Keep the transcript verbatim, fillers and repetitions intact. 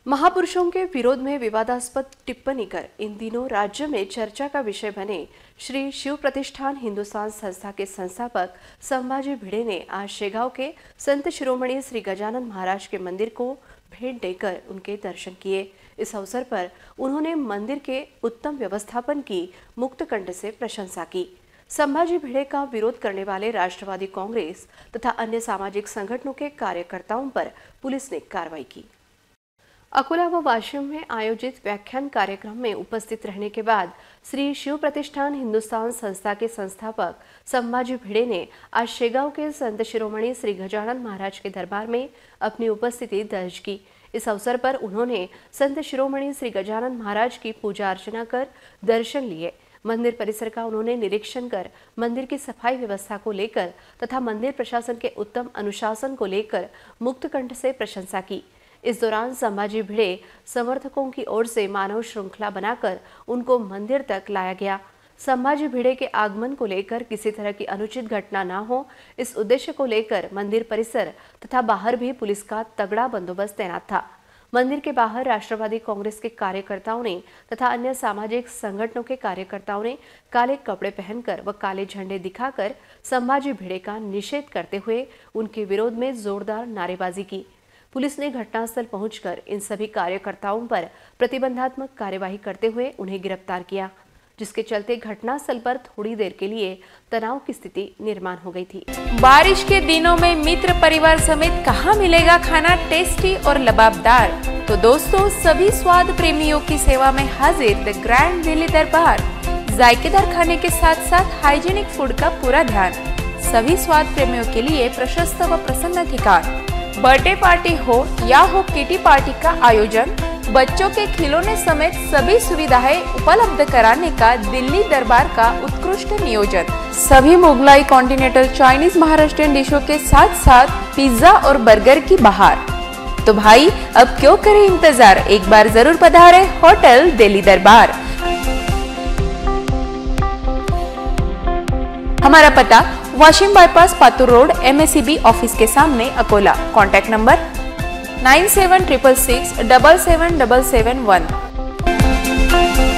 महापुरुषों के विरोध में विवादास्पद टिप्पणी कर इन दिनों राज्य में चर्चा का विषय बने श्री शिव प्रतिष्ठान हिंदुस्तान संस्था के संस्थापक संभाजी भिड़े ने आज शेगांव के संत शिरोमणि श्री गजानन महाराज के मंदिर को भेंट देकर उनके दर्शन किए। इस अवसर पर उन्होंने मंदिर के उत्तम व्यवस्थापन की मुक्तकंठ से प्रशंसा की। संभाजी भिड़े का विरोध करने वाले राष्ट्रवादी कांग्रेस तथा अन्य सामाजिक संगठनों के कार्यकर्ताओं पर पुलिस ने कार्रवाई की। अकोला व वाशिम में आयोजित व्याख्यान कार्यक्रम में उपस्थित रहने के बाद श्री शिव प्रतिष्ठान हिंदुस्तान संस्था के संस्थापक संभाजी भिड़े ने आज शेगांव के संत शिरोमणि श्री गजानन महाराज के दरबार में अपनी उपस्थिति दर्ज की। इस अवसर पर उन्होंने संत शिरोमणि श्री गजानन महाराज की पूजा अर्चना कर दर्शन लिए। मंदिर परिसर का उन्होंने निरीक्षण कर मंदिर की सफाई व्यवस्था को लेकर तथा मंदिर प्रशासन के उत्तम अनुशासन को लेकर मुक्तकंठ से प्रशंसा की। इस दौरान संभाजी भिड़े समर्थकों की ओर से मानव श्रृंखला बनाकर उनको मंदिर तक लाया गया। संभाजी भिड़े के आगमन को लेकर किसी तरह की अनुचित घटना न हो, इस उद्देश्य को लेकर मंदिर परिसर तथा बाहर भी पुलिस का तगड़ा बंदोबस्त तैनात था। मंदिर के बाहर राष्ट्रवादी कांग्रेस के कार्यकर्ताओं ने तथा अन्य सामाजिक संगठनों के कार्यकर्ताओं ने काले कपड़े पहनकर व काले झंडे दिखाकर संभाजी भिड़े का निषेध करते हुए उनके विरोध में जोरदार नारेबाजी की। पुलिस ने घटनास्थल पहुंचकर इन सभी कार्यकर्ताओं पर प्रतिबंधात्मक कार्यवाही करते हुए उन्हें गिरफ्तार किया, जिसके चलते घटनास्थल पर थोड़ी देर के लिए तनाव की स्थिति निर्माण हो गई थी। बारिश के दिनों में मित्र परिवार समेत कहां मिलेगा खाना टेस्टी और लबाबदार? तो दोस्तों, सभी स्वाद प्रेमियों की सेवा में हाजिर द ग्रैंड दिल्ली दरबार। जायकेदार खाने के साथ साथ हाइजीनिक फूड का पूरा ध्यान। सभी स्वाद प्रेमियों के लिए प्रशस्त व प्रसन्न ठिकान। बर्थडे पार्टी हो या हो किटी पार्टी का आयोजन, बच्चों के खिलौने समेत सभी सुविधाएं उपलब्ध कराने का दिल्ली दरबार का उत्कृष्ट नियोजन। सभी मुगलाई, कॉन्टिनेंटल, चाइनीज, महाराष्ट्रियन डिशों के साथ साथ पिज्जा और बर्गर की बहार। तो भाई अब क्यों करें इंतजार, एक बार जरूर पधारें होटल दिल्ली दरबार। हमारा पता Washim bypass, Patur road, M S C B office के सामने, Akola. Contact number nine seven triple six double seven double seven one.